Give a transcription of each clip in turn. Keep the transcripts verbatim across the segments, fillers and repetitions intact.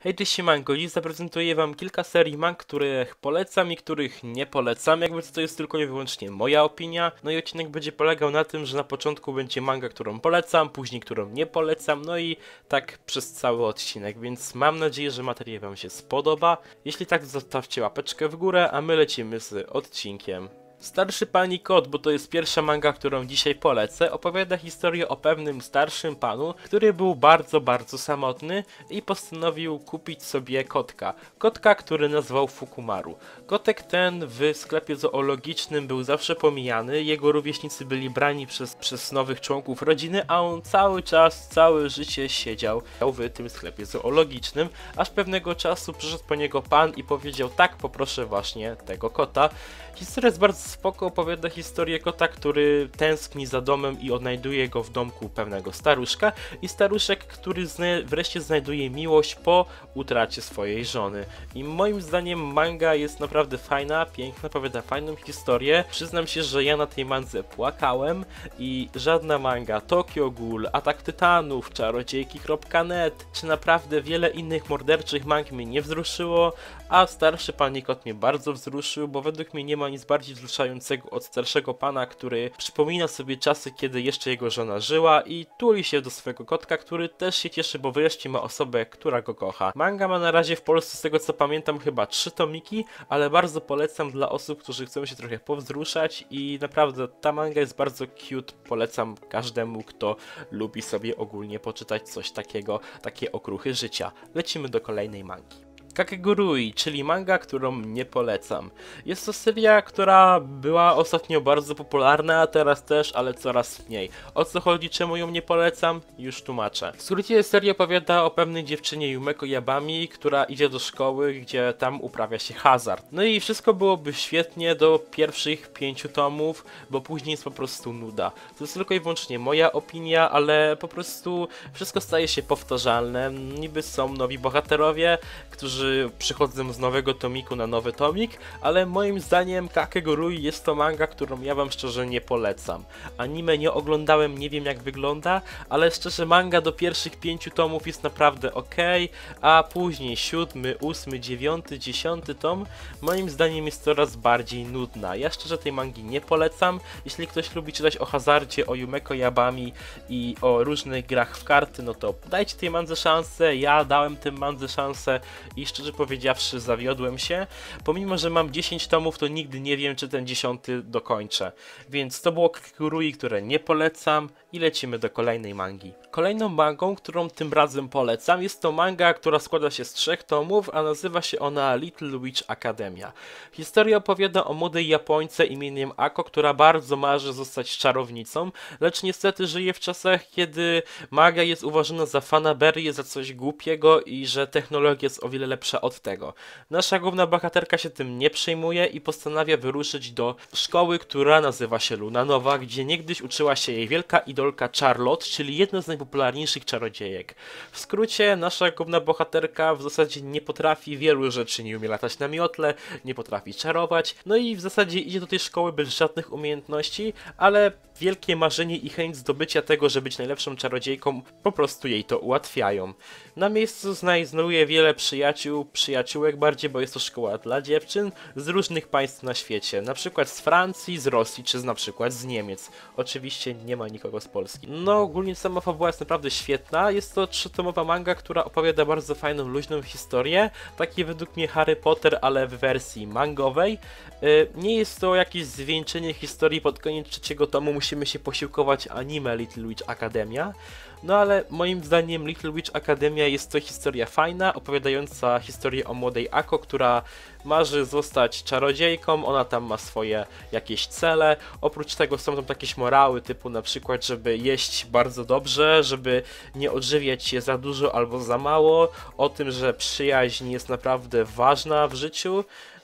Hej, cześć siemanko, dziś zaprezentuję wam kilka serii mang, których polecam i których nie polecam. Jakby to jest tylko i wyłącznie moja opinia. No i odcinek będzie polegał na tym, że na początku będzie manga, którą polecam, później którą nie polecam, no i tak przez cały odcinek, więc mam nadzieję, że materiał wam się spodoba. Jeśli tak, zostawcie łapeczkę w górę, a my lecimy z odcinkiem. Starszy Pani Kot, bo to jest pierwsza manga, którą dzisiaj polecę, opowiada historię o pewnym starszym panu, który był bardzo, bardzo samotny i postanowił kupić sobie kotka. Kotka, który nazwał Fukumaru. Kotek ten w sklepie zoologicznym był zawsze pomijany, jego rówieśnicy byli brani przez, przez nowych członków rodziny, a on cały czas, całe życie siedział w tym sklepie zoologicznym, aż pewnego czasu przyszedł po niego pan i powiedział: tak, poproszę właśnie tego kota. Historia jest bardzo spoko, opowiada historię kota, który tęskni za domem i odnajduje go w domku pewnego staruszka, i staruszek, który zna wreszcie znajduje miłość po utracie swojej żony. I moim zdaniem manga jest naprawdę fajna, piękna, opowiada fajną historię. Przyznam się, że ja na tej mandze płakałem i żadna manga, Tokyo Ghoul, Atak Tytanów, Czarodziejki kropka net, czy naprawdę wiele innych morderczych mang mnie nie wzruszyło, a Starszy Pani Kot mnie bardzo wzruszył, bo według mnie nie ma nic bardziej wzruszającego od starszego pana, który przypomina sobie czasy, kiedy jeszcze jego żona żyła i tuli się do swojego kotka, który też się cieszy, bo wreszcie ma osobę, która go kocha. Manga ma na razie w Polsce, z tego co pamiętam, chyba trzy tomiki, ale bardzo polecam dla osób, którzy chcą się trochę powzruszać i naprawdę ta manga jest bardzo cute, polecam każdemu, kto lubi sobie ogólnie poczytać coś takiego, takie okruchy życia. Lecimy do kolejnej mangi. Kakegurui, czyli manga, którą nie polecam. Jest to seria, która była ostatnio bardzo popularna, a teraz też, ale coraz mniej. O co chodzi, czemu ją nie polecam? Już tłumaczę. W skrócie seria opowiada o pewnej dziewczynie Yumeko Yabami, która idzie do szkoły, gdzie tam uprawia się hazard. No i wszystko byłoby świetnie do pierwszych pięciu tomów, bo później jest po prostu nuda. To jest tylko i wyłącznie moja opinia, ale po prostu wszystko staje się powtarzalne. Niby są nowi bohaterowie, którzy przychodzą z nowego tomiku na nowy tomik, ale moim zdaniem Kakegurui jest to manga, którą ja wam szczerze nie polecam. Anime nie oglądałem, nie wiem jak wygląda, ale szczerze manga do pierwszych pięciu tomów jest naprawdę ok, a później siódmy, ósmy, dziewiąty, dziesiąty tom moim zdaniem jest coraz bardziej nudna. Ja szczerze tej mangi nie polecam. Jeśli ktoś lubi czytać o hazardzie, o Yumeko Yabami i o różnych grach w karty, no to dajcie tej mandze szansę. Ja dałem tym mandze szansę i szczerze powiedziawszy zawiodłem się. Pomimo, że mam dziesięć tomów, to nigdy nie wiem, czy ten dziesiąty dokończę. Więc to było Kakegurui, które nie polecam, i lecimy do kolejnej mangi. Kolejną mangą, którą tym razem polecam, jest to manga, która składa się z trzech tomów, a nazywa się ona Little Witch Academia. Historia opowiada o młodej Japońce imieniem Ako, która bardzo marzy zostać czarownicą, lecz niestety żyje w czasach, kiedy magia jest uważana za fanaberię, za coś głupiego i że technologia jest o wiele lepsza od tego. Nasza główna bohaterka się tym nie przejmuje i postanawia wyruszyć do szkoły, która nazywa się Lunanowa, gdzie niegdyś uczyła się jej wielka idolka Charlotte, czyli jedna z najpopularniejszych czarodziejek. W skrócie, nasza główna bohaterka w zasadzie nie potrafi wielu rzeczy, nie umie latać na miotle, nie potrafi czarować, no i w zasadzie idzie do tej szkoły bez żadnych umiejętności, ale wielkie marzenie i chęć zdobycia tego, żeby być najlepszą czarodziejką, po prostu jej to ułatwiają. Na miejscu znajduje wiele przyjaciół, przyjaciółek bardziej, bo jest to szkoła dla dziewczyn z różnych państw na świecie, na przykład z Francji, z Rosji, czy z, na przykład z Niemiec. Oczywiście nie ma nikogo z Polski. No ogólnie sama fabuła jest naprawdę świetna, jest to trzytomowa manga, która opowiada bardzo fajną, luźną historię, takie według mnie Harry Potter, ale w wersji mangowej. Yy, nie jest to jakieś zwieńczenie historii, pod koniec trzeciego tomu musimy się posiłkować anime Little Witch Academia. No ale moim zdaniem Little Witch Academia jest to historia fajna, opowiadająca historię o młodej Ako, która marzy zostać czarodziejką, ona tam ma swoje jakieś cele. Oprócz tego są tam jakieś morały, typu na przykład, żeby jeść bardzo dobrze, żeby nie odżywiać się za dużo albo za mało, o tym, że przyjaźń jest naprawdę ważna w życiu. No i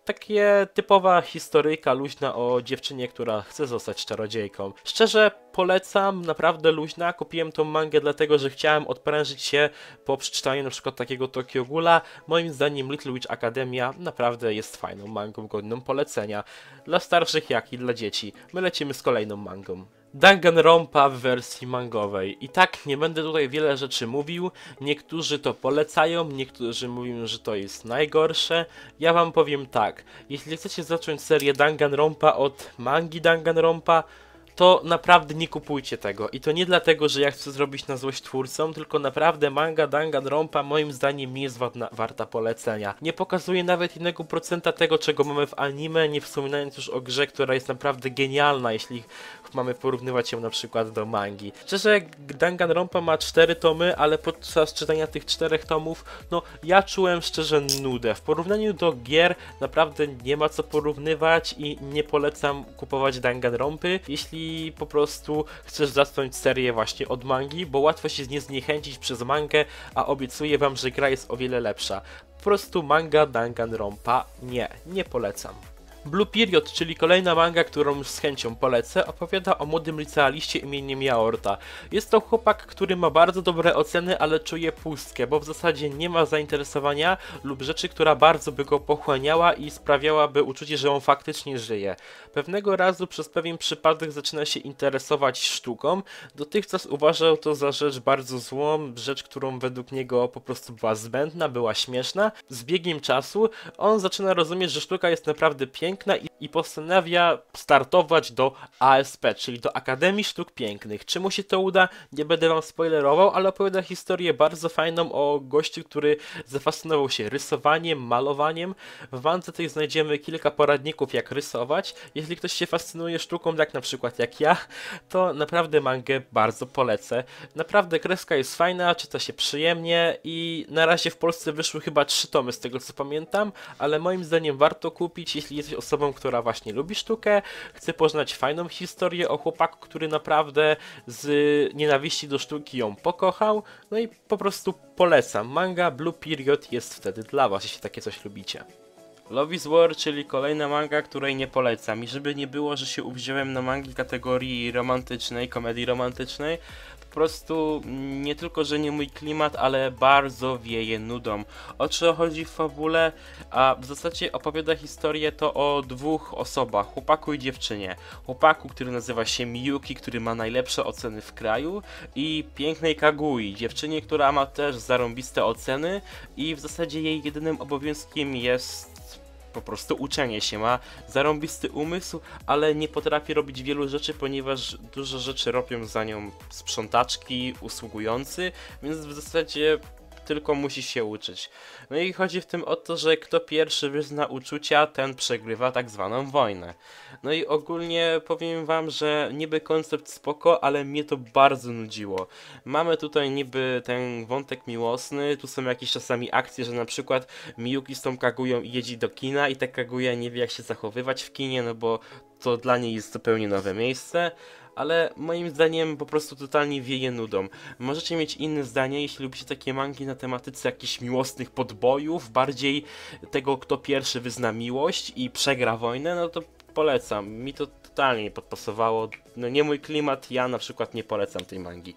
Takie typowa historyjka luźna o dziewczynie, która chce zostać czarodziejką. Szczerze polecam, naprawdę luźna. Kupiłem tą mangę dlatego, że chciałem odprężyć się po przeczytaniu na przykład takiego Tokyo Ghoula. Moim zdaniem Little Witch Academia naprawdę jest fajną mangą, godną polecenia. Dla starszych jak i dla dzieci. My lecimy z kolejną mangą. Danganronpa w wersji mangowej. I tak, nie będę tutaj wiele rzeczy mówił. Niektórzy to polecają, niektórzy mówią, że to jest najgorsze. Ja wam powiem tak. Jeśli chcecie zacząć serię Danganronpa od mangi Danganronpa, to naprawdę nie kupujcie tego. I to nie dlatego, że ja chcę zrobić na złość twórcom, tylko naprawdę manga Danganronpa moim zdaniem nie jest warta, warta polecenia. Nie pokazuje nawet jednego procenta tego, czego mamy w anime, nie wspominając już o grze, która jest naprawdę genialna, jeśli mamy porównywać ją na przykład do mangi. Szczerze, Danganronpa ma cztery tomy, ale podczas czytania tych czterech tomów, no ja czułem szczerze nudę. W porównaniu do gier naprawdę nie ma co porównywać i nie polecam kupować Danganronpy, jeśli po prostu chcesz zacząć serię właśnie od mangi, bo łatwo się nie zniechęcić przez mangę, a obiecuję wam, że gra jest o wiele lepsza. Po prostu manga Danganronpa nie, nie polecam. Blue Period, czyli kolejna manga, którą już z chęcią polecę, opowiada o młodym licealiście imieniem Yaorta. Jest to chłopak, który ma bardzo dobre oceny, ale czuje pustkę, bo w zasadzie nie ma zainteresowania lub rzeczy, która bardzo by go pochłaniała i sprawiałaby uczucie, że on faktycznie żyje. Pewnego razu przez pewien przypadek zaczyna się interesować sztuką. Dotychczas uważał to za rzecz bardzo złą, rzecz, którą według niego po prostu była zbędna, była śmieszna. Z biegiem czasu on zaczyna rozumieć, że sztuka jest naprawdę piękna, I, i postanawia startować do A S P, czyli do Akademii Sztuk Pięknych. Czy mu się to uda? Nie będę wam spoilerował, ale opowiada historię bardzo fajną o gościu, który zafascynował się rysowaniem, malowaniem. W mance tej znajdziemy kilka poradników, jak rysować. Jeśli ktoś się fascynuje sztuką, tak na przykład jak ja, to naprawdę mangę bardzo polecę. Naprawdę kreska jest fajna, czyta się przyjemnie i na razie w Polsce wyszły chyba trzy tomy z tego co pamiętam, ale moim zdaniem warto kupić, jeśli jesteś osobą, która właśnie lubi sztukę, chce poznać fajną historię o chłopaku, który naprawdę z nienawiści do sztuki ją pokochał, no i po prostu polecam. Manga Blue Period jest wtedy dla was, jeśli takie coś lubicie. Love is War, czyli kolejna manga, której nie polecam. I żeby nie było, że się uwziąłem na mangi kategorii romantycznej, komedii romantycznej, po prostu nie tylko, że nie mój klimat, ale bardzo wieje nudą. O co chodzi w fabule? A w zasadzie opowiada historię to o dwóch osobach, chłopaku i dziewczynie. Chłopaku, który nazywa się Miyuki, który ma najlepsze oceny w kraju, i pięknej Kagui, dziewczynie, która ma też zarąbiste oceny i w zasadzie jej jedynym obowiązkiem jest po prostu uczenie się. Ma zarąbisty umysł, ale nie potrafi robić wielu rzeczy, ponieważ dużo rzeczy robią za nią sprzątaczki, usługujący, więc w zasadzie tylko musi się uczyć. No i chodzi w tym o to, że kto pierwszy wyzna uczucia, ten przegrywa tak zwaną wojnę. No i ogólnie powiem wam, że niby koncept spoko, ale mnie to bardzo nudziło. Mamy tutaj niby ten wątek miłosny, tu są jakieś czasami akcje, że na przykład Miyuki z tą Kagują jedzie do kina i ta Kaguya nie wie jak się zachowywać w kinie, no bo to dla niej jest zupełnie nowe miejsce. Ale moim zdaniem po prostu totalnie wieje nudą. Możecie mieć inne zdanie, jeśli lubicie takie mangi na tematyce jakichś miłosnych podbojów, bardziej tego, kto pierwszy wyzna miłość i przegra wojnę, no to polecam. Mi to totalnie nie podpasowało. No nie mój klimat, ja na przykład nie polecam tej mangi.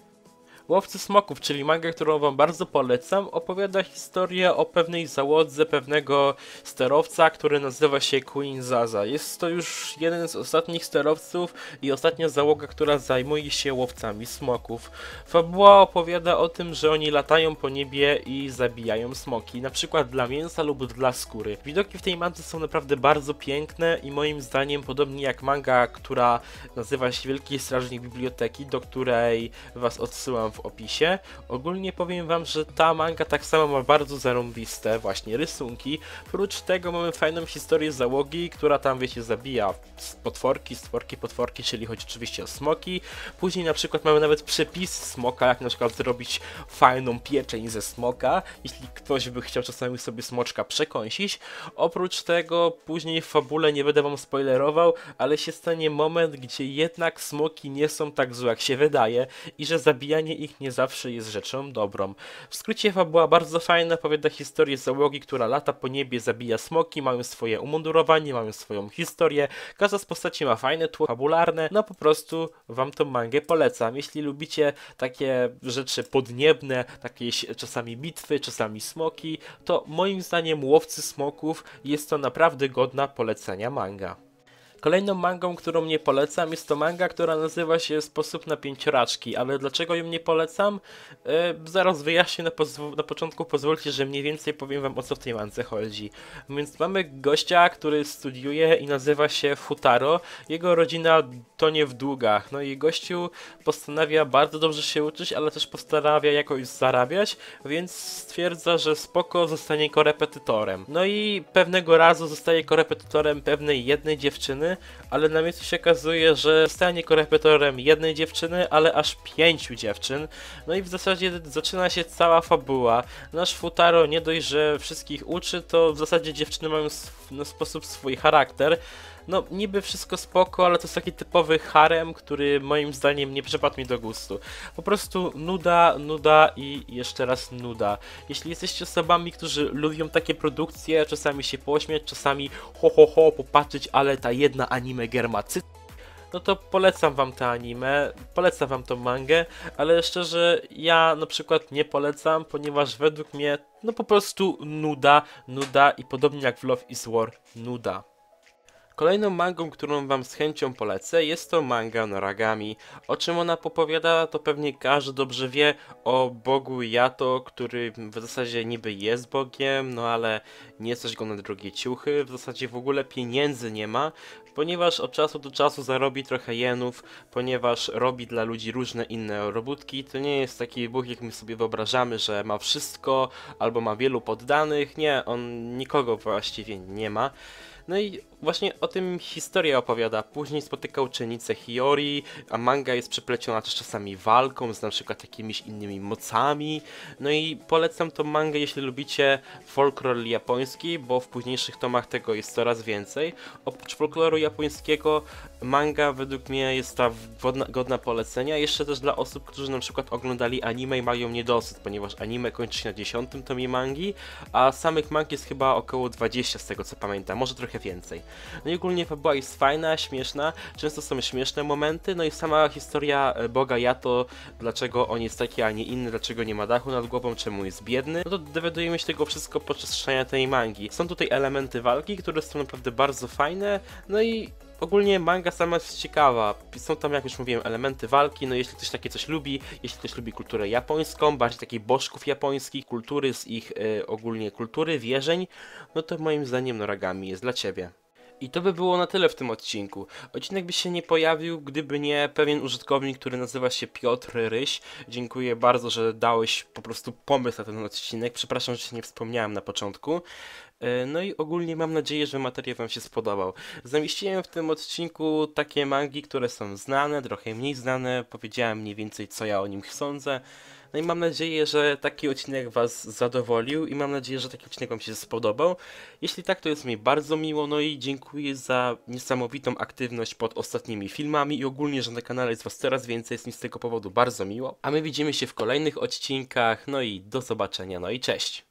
Łowcy Smoków, czyli manga, którą wam bardzo polecam, opowiada historię o pewnej załodze pewnego sterowca, który nazywa się Queen Zaza. Jest to już jeden z ostatnich sterowców i ostatnia załoga, która zajmuje się łowcami smoków. Fabuła opowiada o tym, że oni latają po niebie i zabijają smoki, na przykład dla mięsa lub dla skóry. Widoki w tej mance są naprawdę bardzo piękne i moim zdaniem, podobnie jak manga, która nazywa się Wielki Strażnik Biblioteki, do której was odsyłam w opisie. Ogólnie powiem wam, że ta manga tak samo ma bardzo zarąbiste właśnie rysunki. Prócz tego mamy fajną historię załogi, która tam, wiecie, zabija potworki, stworki, potworki, czyli chodzi oczywiście o smoki. Później na przykład mamy nawet przepis smoka, jak na przykład zrobić fajną pieczeń ze smoka, jeśli ktoś by chciał czasami sobie smoczka przekąsić. Oprócz tego później w fabule, nie będę wam spoilerował, ale się stanie moment, gdzie jednak smoki nie są tak złe jak się wydaje i że zabijanie ich nich nie zawsze jest rzeczą dobrą. W skrócie fabuła bardzo fajna, opowiada historię załogi, która lata po niebie, zabija smoki, mają swoje umundurowanie, mają swoją historię, każda z postaci ma fajne tło fabularne, no po prostu wam tą mangę polecam. Jeśli lubicie takie rzeczy podniebne, takie czasami bitwy, czasami smoki, to moim zdaniem Łowcy Smoków jest to naprawdę godna polecenia manga. Kolejną mangą, którą nie polecam, jest to manga, która nazywa się Sposób na pięcioraczki, ale dlaczego ją nie polecam? Yy, zaraz wyjaśnię, na, na początku pozwólcie, że mniej więcej powiem wam, o co w tej mance chodzi. Więc mamy gościa, który studiuje i nazywa się Futaro, jego rodzina tonie w długach, no i gościu postanawia bardzo dobrze się uczyć, ale też postanawia jakoś zarabiać, więc stwierdza, że spoko, zostanie korepetytorem. No i pewnego razu zostaje korepetytorem pewnej jednej dziewczyny, ale na miejscu się okazuje, że stanie korepetytorem jednej dziewczyny, ale aż pięciu dziewczyn. No i w zasadzie zaczyna się cała fabuła. Nasz Futaro nie dość, że wszystkich uczy, to w zasadzie dziewczyny mają w no, sposób swój charakter. No niby wszystko spoko, ale to jest taki typowy harem, który moim zdaniem nie przypadł mi do gustu. Po prostu nuda, nuda i jeszcze raz nuda. Jeśli jesteście osobami, którzy lubią takie produkcje, czasami się pośmiać, czasami ho ho ho popatrzeć, ale ta jedna anime germa cy... no to polecam wam te anime, polecam wam tą mangę, ale szczerze ja na przykład nie polecam, ponieważ według mnie no po prostu nuda, nuda i podobnie jak w Love is War, nuda. Kolejną mangą, którą wam z chęcią polecę, jest to manga Noragami. O czym ona opowiada, to pewnie każdy dobrze wie, o bogu Yato, który w zasadzie niby jest bogiem, no ale nie stać go na drogie ciuchy, w zasadzie w ogóle pieniędzy nie ma, ponieważ od czasu do czasu zarobi trochę jenów, ponieważ robi dla ludzi różne inne robótki. To nie jest taki bóg, jak my sobie wyobrażamy, że ma wszystko, albo ma wielu poddanych. Nie, on nikogo właściwie nie ma. No i właśnie o tym historia opowiada. Później spotyka uczennicę Hiyori, a manga jest przepleciona też czasami walką z na przykład jakimiś innymi mocami. No i polecam tą mangę, jeśli lubicie folklor japoński, bo w późniejszych tomach tego jest coraz więcej. Oprócz folkloru japońskiego manga według mnie jest ta godna, godna polecenia. Jeszcze też dla osób, którzy na przykład oglądali anime i mają niedosyt, ponieważ anime kończy się na dziesiątym tomie mangi, a samych mang jest chyba około dwadzieścia z tego co pamiętam, może trochę więcej. No i ogólnie fabuła jest fajna, śmieszna, często są śmieszne momenty, no i sama historia boga Yato, dlaczego on jest taki, a nie inny, dlaczego nie ma dachu nad głową, czemu jest biedny, no to dowiadujemy się tego wszystko podczas czytania tej mangi. Są tutaj elementy walki, które są naprawdę bardzo fajne, no i ogólnie manga sama jest ciekawa, są tam, jak już mówiłem, elementy walki, no jeśli ktoś takie coś lubi, jeśli ktoś lubi kulturę japońską, bardziej takich bożków japońskich, kultury z ich y, ogólnie kultury, wierzeń, no to moim zdaniem Noragami jest dla ciebie. I to by było na tyle w tym odcinku. Odcinek by się nie pojawił, gdyby nie pewien użytkownik, który nazywa się Piotr Ryś. Dziękuję bardzo, że dałeś po prostu pomysł na ten odcinek. Przepraszam, że się nie wspomniałem na początku. No i ogólnie mam nadzieję, że materiał wam się spodobał. Zamieściłem w tym odcinku takie mangi, które są znane, trochę mniej znane. Powiedziałem mniej więcej, co ja o nim sądzę. No i mam nadzieję, że taki odcinek was zadowolił i mam nadzieję, że taki odcinek wam się spodobał. Jeśli tak, to jest mi bardzo miło, no i dziękuję za niesamowitą aktywność pod ostatnimi filmami i ogólnie, że na kanale jest was coraz więcej, jest mi z tego powodu bardzo miło. A my widzimy się w kolejnych odcinkach, no i do zobaczenia, no i cześć!